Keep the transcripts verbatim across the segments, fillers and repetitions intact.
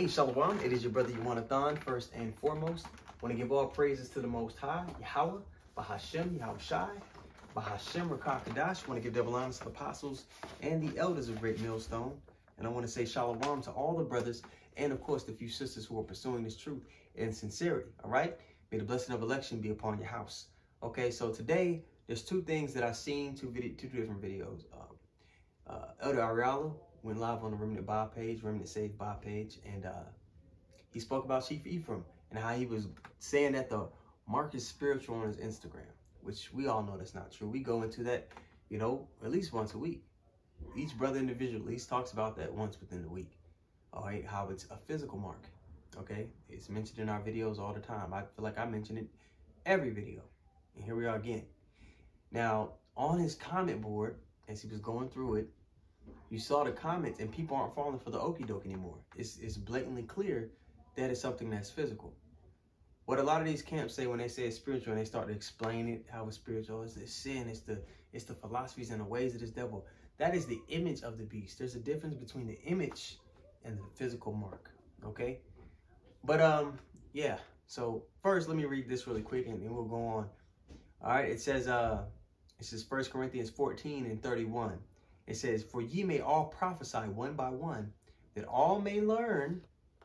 Hey, Shalom. It is your brother Yawanathan. First and foremost, want to give all praises to the Most High, Yahweh, Bahashem, Yahushai, Bahashem, Rakakadash. Want to give double honors to the apostles and the elders of Great Millstone. And I want to say Shalom to all the brothers and, of course, the few sisters who are pursuing this truth in sincerity. All right? May the blessing of election be upon your house. Okay, so today, there's two things that I've seen, two, video, two different videos. Um, uh, Elder Ariala went live on the Remnant Bob page, Remnant Saved Bob page, and uh, he spoke about Chief Ephraim and how he was saying that the mark is spiritual on his Instagram, which we all know that's not true. We go into that, you know, at least once a week. Each brother individually at least talks about that once within the week. All right, how it's a physical mark. Okay, it's mentioned in our videos all the time. I feel like I mention it every video, and here we are again. Now, on his comment board, as he was going through it, you saw the comments, and people aren't falling for the okie doke anymore. It's, it's blatantly clear that it's something that's physical. What a lot of these camps say when they say it's spiritual and they start to explain it, how it's spiritual, it's the sin, it's the, it's the philosophies and the ways of this devil. That is the image of the beast. There's a difference between the image and the physical mark, okay? But, um, yeah. So, first, let me read this really quick, and then we'll go on. All right, it says, uh, it says First Corinthians fourteen and thirty-one. It says, for ye may all prophesy one by one, that all may learn,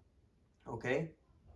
okay,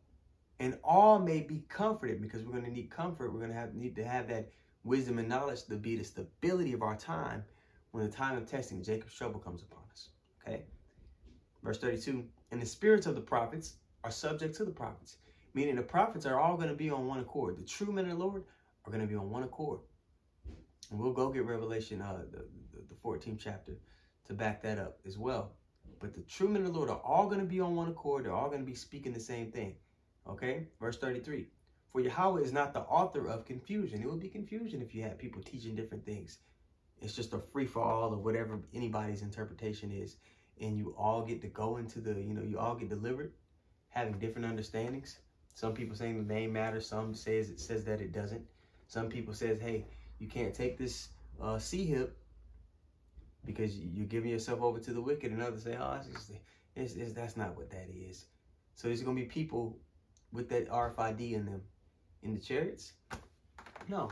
and all may be comforted, because we're going to need comfort. We're going to have need to have that wisdom and knowledge to be the stability of our time when the time of testing, Jacob's trouble, comes upon us, okay? Verse thirty-two, and the spirits of the prophets are subject to the prophets, meaning the prophets are all going to be on one accord. The true men of the Lord are going to be on one accord. And we'll go get Revelation, uh, the, the, the fourteenth chapter, to back that up as well. But the true men of the Lord are all going to be on one accord. They're all going to be speaking the same thing. Okay? Verse thirty-three. For Yahweh is not the author of confusion. It would be confusion if you had people teaching different things. It's just a free-for-all of whatever anybody's interpretation is. And you all get to go into the, you know, you all get delivered, having different understandings. Some people saying the name matters. Some says it says that it doesn't. Some people says, hey, you can't take this uh, C-hip because you're giving yourself over to the wicked. And others say, oh, it's just, it's, it's, that's not what that is. So there's going to be people with that R F I D in them in the chariots? No.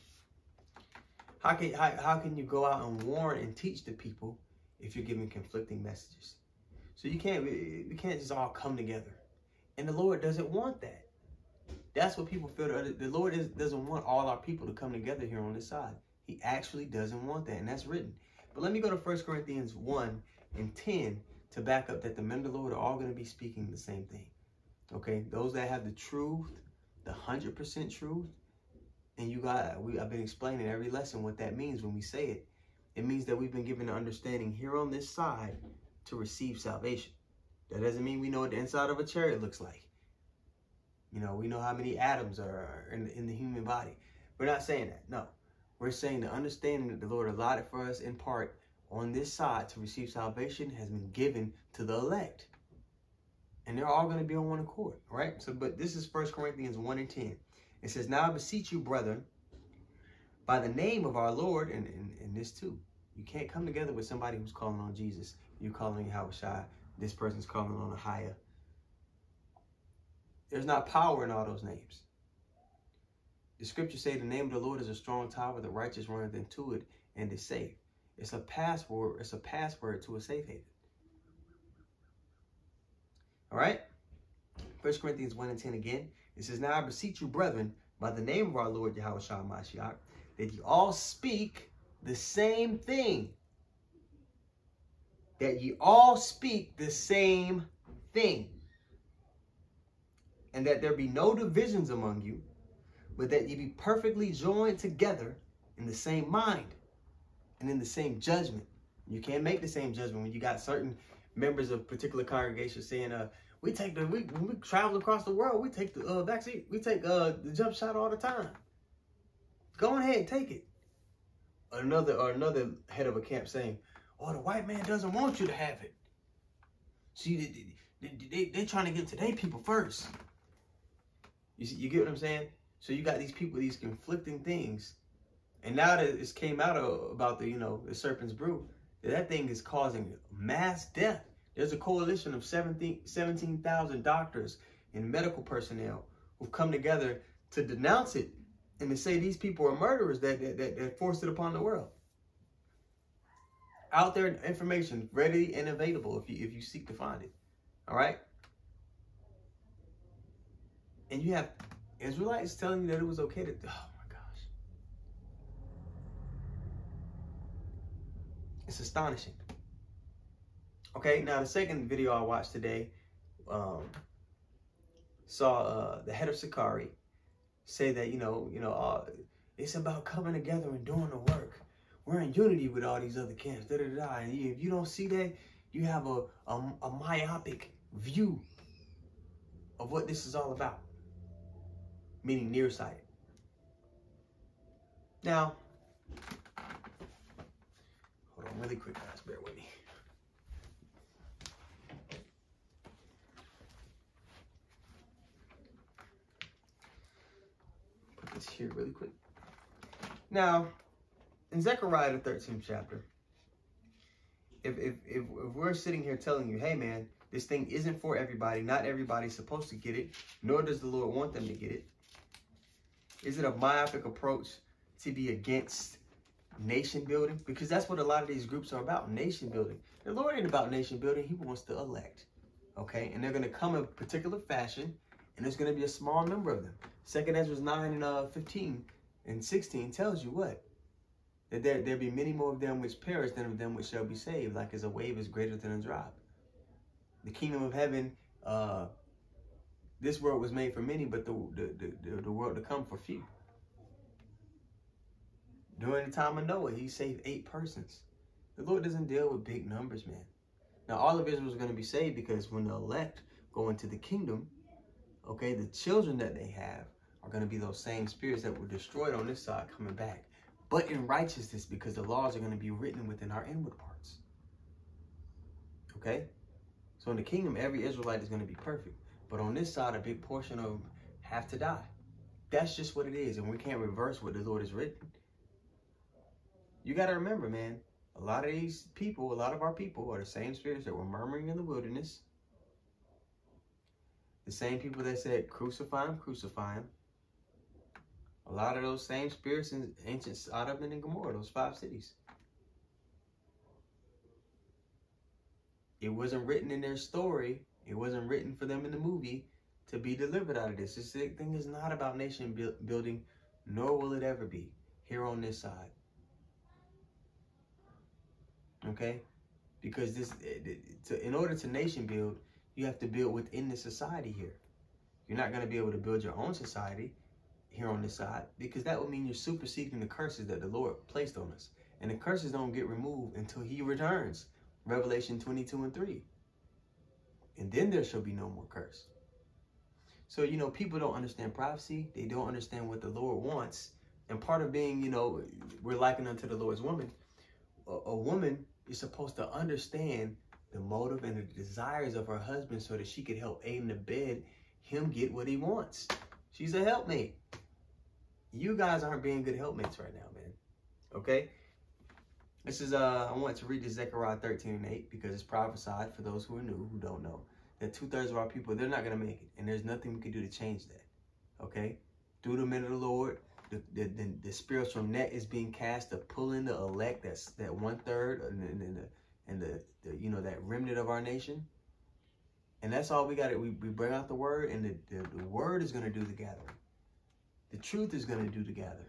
How can, how, how can you go out and warn and teach the people if you're giving conflicting messages? So you can't, we can't just all come together. And the Lord doesn't want that. That's what people feel. The, the Lord is, doesn't want all our people to come together here on this side. He actually doesn't want that, and that's written. But let me go to First Corinthians one and ten to back up that the men of the Lord are all going to be speaking the same thing. Okay? Those that have the truth, the one hundred percent truth, and you got, we, I've been explaining every lesson what that means when we say it. It means that we've been given an understanding here on this side to receive salvation. That doesn't mean we know what the inside of a chariot looks like. You know, we know how many atoms are in, in the human body. We're not saying that. No. We're saying the understanding that the Lord allotted for us in part on this side to receive salvation has been given to the elect. And they're all going to be on one accord, right? So, but this is First Corinthians one and ten. It says, now I beseech you, brethren, by the name of our Lord, and, and, and this too. You can't come together with somebody who's calling on Jesus. You're calling Yahushua. This person's calling on Ahia. There's not power in all those names. The scriptures say the name of the Lord is a strong tower, the righteous runneth into it and is safe. It's a password, it's a password to a safe haven. All right? First Corinthians one and ten again. It says, now I beseech you, brethren, by the name of our Lord Yahushua Mashiach, that you all speak the same thing. That ye all speak the same thing. And that there be no divisions among you, but that ye be perfectly joined together in the same mind and in the same judgment. You can't make the same judgment when you got certain members of particular congregations saying, uh, we take the, we, when we travel across the world, we take the uh, vaccine, we take uh, the jump shot all the time. Go ahead and take it. Another, or another head of a camp saying, oh, the white man doesn't want you to have it. See, they, they, they, they're trying to get to their people first. You see, you get what I'm saying? So you got these people, these conflicting things. And now that it's came out of, about the, you know, the serpent's brew, that thing is causing mass death. There's a coalition of seventeen thousand doctors and medical personnel who've come together to denounce it and to say these people are murderers that, that, that, that forced it upon the world. Out there, information ready and available if you, if you seek to find it. All right? And you have Israelites telling you that it was okay to, oh my gosh. It's astonishing. Okay, now the second video I watched today um, saw uh, the head of Sakari say that, you know, you know, uh, it's about coming together and doing the work. We're in unity with all these other camps. Da, da, da, da. And if you don't see that, you have a, a, a myopic view of what this is all about. Meaning nearsighted. Now, hold on really quick, guys. Bear with me. Put this here really quick. Now, in Zechariah the thirteenth chapter, if, if, if, if we're sitting here telling you, hey man, this thing isn't for everybody, not everybody's supposed to get it, nor does the Lord want them to get it, is it a myopic approach to be against nation building? Because that's what a lot of these groups are about, nation building. The Lord ain't about nation building, he wants to elect, okay? And they're gonna come in a particular fashion, and there's gonna be a small number of them. Second Ezra nine and uh, fifteen and sixteen tells you what? That there, there be many more of them which perish than of them which shall be saved, like as a wave is greater than a drop. The kingdom of heaven, uh, this world was made for many, but the, the, the, the world to come for few. During the time of Noah, he saved eight persons. The Lord doesn't deal with big numbers, man. Now, all of Israel is going to be saved because when the elect go into the kingdom, okay, the children that they have are going to be those same spirits that were destroyed on this side coming back. But in righteousness, because the laws are going to be written within our inward parts. Okay? So in the kingdom, every Israelite is going to be perfect. But on this side, a big portion of them have to die. That's just what it is. And we can't reverse what the Lord has written. You got to remember, man, a lot of these people, a lot of our people are the same spirits that were murmuring in the wilderness. The same people that said, crucify him, crucify him. A lot of those same spirits in ancient Sodom and Gomorrah, those five cities. It wasn't written in their story. It wasn't written for them in the movie to be delivered out of this. This thing is not about nation building, nor will it ever be here on this side. Okay? Because this, to, in order to nation build, you have to build within the society here. You're not going to be able to build your own society here on this side, because that would mean you're superseding the curses that the Lord placed on us. And the curses don't get removed until he returns. Revelation twenty-two and three. And then there shall be no more curse. So, you know, people don't understand prophecy. They don't understand what the Lord wants. And part of being, you know, we're likened unto the Lord's woman. A, a woman is supposed to understand the motive and the desires of her husband so that she could help aid and abet him get what he wants. She's a helpmate. You guys aren't being good helpmates right now, man. Okay? This is, uh, I want to read this Zechariah thirteen and eight because it's prophesied for those who are new, who don't know, that two-thirds of our people, they're not going to make it. And there's nothing we can do to change that. Okay? Through the men of the Lord, the, the, the, the spiritual net is being cast to pull in the elect, that's that one-third, and, and, and, the, and the, the, you know, that remnant of our nation. And that's all we got. We, we bring out the word, and the, the, the word is going to do the gathering. The truth is going to do the gathering.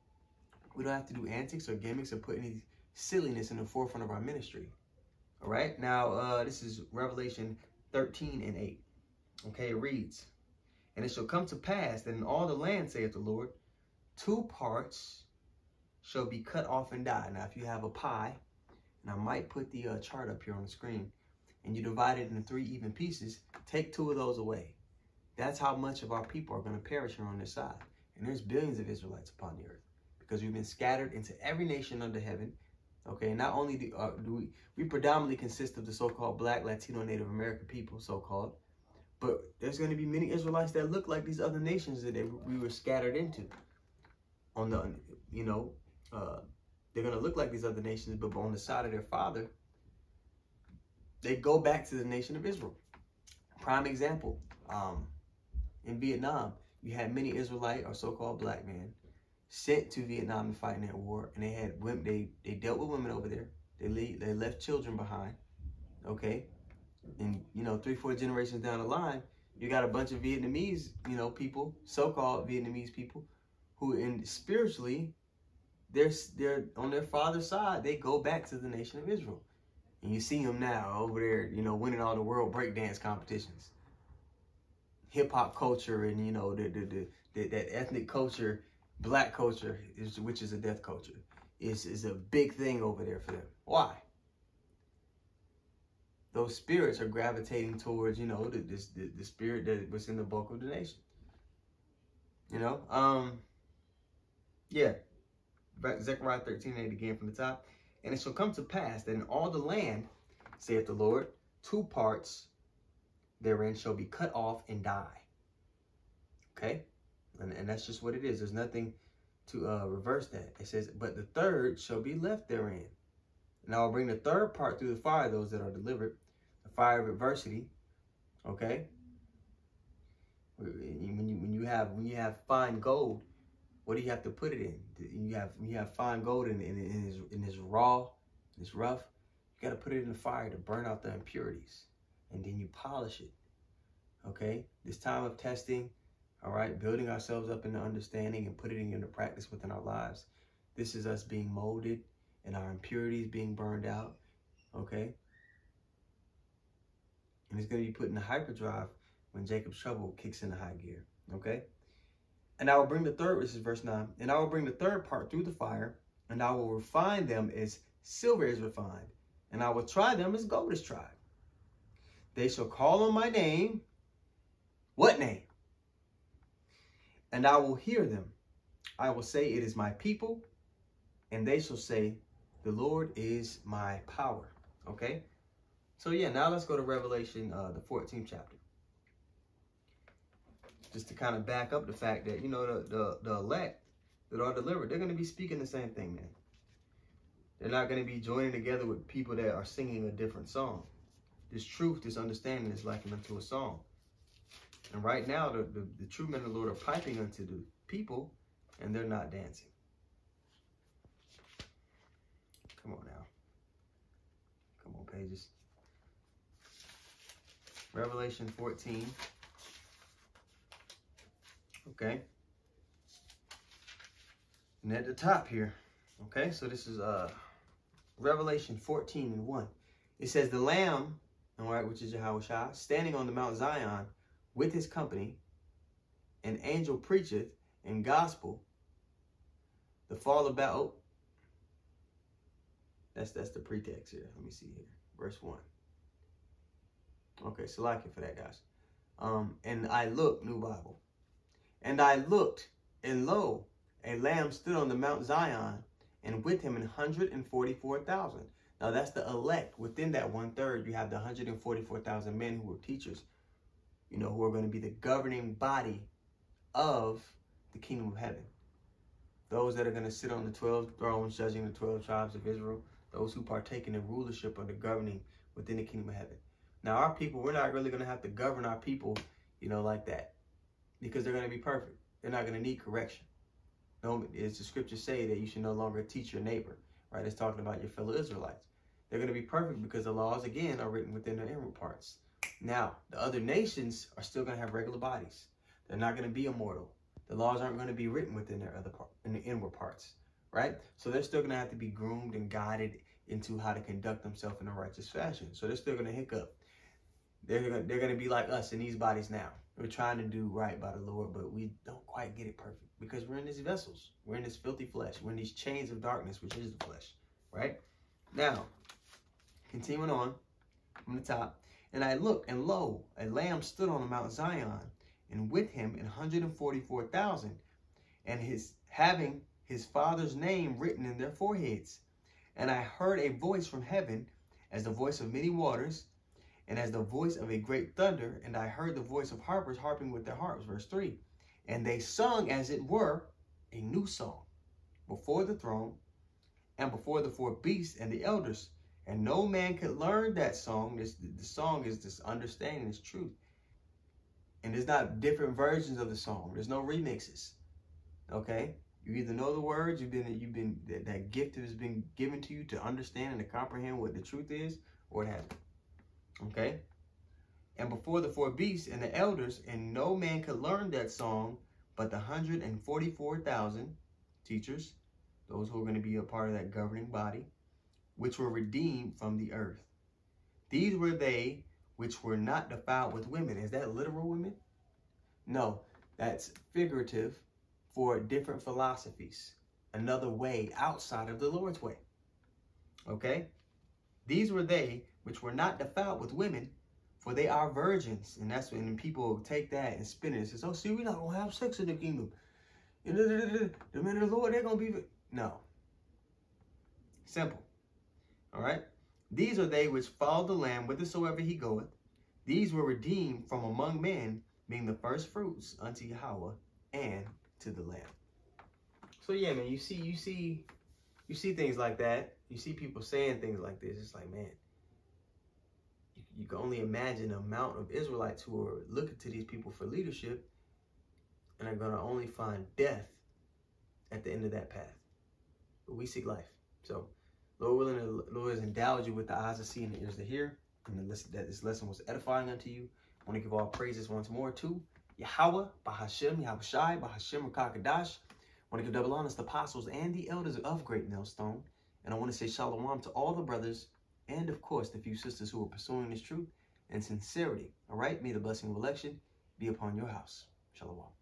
We don't have to do antics or gimmicks or put any silliness in the forefront of our ministry. All right. Now, uh, this is Revelation thirteen and eight. Okay, it reads, and it shall come to pass that in all the land, saith the Lord, two parts shall be cut off and die. Now, if you have a pie, and I might put the uh, chart up here on the screen, and you divide it into three even pieces, take two of those away. That's how much of our people are going to perish here on this side. And there's billions of Israelites upon the earth because we've been scattered into every nation under heaven. Okay, not only do, uh, do we, we predominantly consist of the so-called Black, Latino, Native American people, so-called, but there's going to be many Israelites that look like these other nations that they, we were scattered into. On the, you know, uh, they're going to look like these other nations, but on the side of their father, they go back to the nation of Israel. Prime example, um, in Vietnam, you had many Israelite or so-called black men sent to Vietnam to fight in that war, and they had women. They they dealt with women over there. They leave, they left children behind. Okay, and you know, three, four generations down the line, you got a bunch of Vietnamese, you know, people, so-called Vietnamese people, who in spiritually, they're they're on their father's side. They go back to the nation of Israel. And you see them now over there, you know, winning all the world breakdance competitions. Hip hop culture and, you know, the, the, the, the that ethnic culture, black culture, is, which is a death culture, is, is a big thing over there for them. Why? Those spirits are gravitating towards, you know, the, this, the, the spirit that was in the bulk of the nation. You know? Um, yeah. Zechariah thirteen eight again from the top. And it shall come to pass that in all the land, saith the Lord, two parts therein shall be cut off and die. Okay? And, and that's just what it is. There's nothing to uh, reverse that. It says, but the third shall be left therein. And I will bring the third part through the fire, those that are delivered, the fire of adversity. Okay? When you, when you have when you have fine gold, what do you have to put it in? You have you have fine gold in in, in, his, in his raw, it's rough. You got to put it in the fire to burn out the impurities, and then you polish it. Okay, this time of testing, all right, building ourselves up in the understanding and putting it into practice within our lives. This is us being molded and our impurities being burned out. Okay, and it's going to be put in the hyperdrive when Jacob's trouble kicks into high gear. Okay. And I will bring the third, this is verse nine, and I will bring the third part through the fire, and I will refine them as silver is refined, and I will try them as gold is tried. They shall call on my name. What name? And I will hear them. I will say, it is my people, and they shall say, the Lord is my power. Okay? So yeah, now let's go to Revelation, uh, the fourteenth chapter. Just to kind of back up the fact that, you know, the, the, the elect that are delivered, they're going to be speaking the same thing, man. They're not going to be joining together with people that are singing a different song. This truth, this understanding is likened unto a song. And right now, the, the, the true men of the Lord are piping unto the people, and they're not dancing. Come on now. Come on, pages. Revelation fourteen. Okay, and at the top here, okay, so this is uh Revelation fourteen and one. It says, the Lamb, all right, which is Yahushua, standing on the Mount Zion with his company, an angel preacheth in gospel, the fall about. That's that's the pretext here. Let me see here, verse one. Okay, so like it for that, guys. Um, and I look, New Bible. And I looked, and lo, a lamb stood on the Mount Zion, and with him an hundred and forty-four thousand. Now that's the elect. Within that one third, you have the one hundred and forty-four thousand men who are teachers, you know, who are going to be the governing body of the kingdom of heaven. Those that are going to sit on the twelve thrones, judging the twelve tribes of Israel. Those who partake in the rulership or the governing within the kingdom of heaven. Now our people, we're not really going to have to govern our people, you know, like that. Because they're going to be perfect. They're not going to need correction. No, as the scriptures say that you should no longer teach your neighbor, right? It's talking about your fellow Israelites. They're going to be perfect because the laws, again, are written within their inward parts. Now, the other nations are still going to have regular bodies. They're not going to be immortal. The laws aren't going to be written within their other part, in the inward parts, right? So they're still going to have to be groomed and guided into how to conduct themselves in a righteous fashion. So they're still going to hiccup. They're going they're going to be like us in these bodies now. We're trying to do right by the Lord, but we don't quite get it perfect because we're in these vessels. We're in this filthy flesh. We're in these chains of darkness, which is the flesh, right? Now, continuing on from the top. And I looked, and lo, a lamb stood on the Mount Zion, and with him an hundred and forty-four thousand, and his having his father's name written in their foreheads. And I heard a voice from heaven, as the voice of many waters, and as the voice of a great thunder, and I heard the voice of harpers harping with their harps. Verse three. And they sung, as it were, a new song before the throne and before the four beasts and the elders. And no man could learn that song. This the song is this understanding, this truth. And there's not different versions of the song. There's no remixes. Okay? You either know the words, you've been you've been that, that gift has been given to you to understand and to comprehend what the truth is, or it hasn't. Okay? And before the four beasts and the elders, and no man could learn that song but the hundred and forty-four thousand teachers, those who are going to be a part of that governing body, which were redeemed from the earth. These were they which were not defiled with women. Is that literal women? No, that's figurative for different philosophies. Another way outside of the Lord's way. Okay? These were they which were not defiled with women, for they are virgins. And that's when people take that and spin it and says, oh, see, we're not going to have sex in the kingdom. The men of the Lord, they're going to be... No. Simple. All right? These are they which follow the Lamb whithersoever he goeth. These were redeemed from among men, being the first fruits unto Yahweh and to the Lamb. So yeah, man, you see, you see, you see things like that. You see people saying things like this. It's like, man, you, you can only imagine the amount of Israelites who are looking to these people for leadership and are going to only find death at the end of that path. But we seek life. So, Lord willing, the Lord has endowed you with the eyes to see and the ears to hear, and the listen, that this lesson was edifying unto you. I want to give all praises once more to Yahweh, Bahashem, Yahweh Shai, Bahashem, Rakakadash. I want to give double honors to the apostles and the elders of Great Millstone. And I want to say shalom to all the brothers and, of course, the few sisters who are pursuing this truth and sincerity. All right? May the blessing of election be upon your house. Shalom.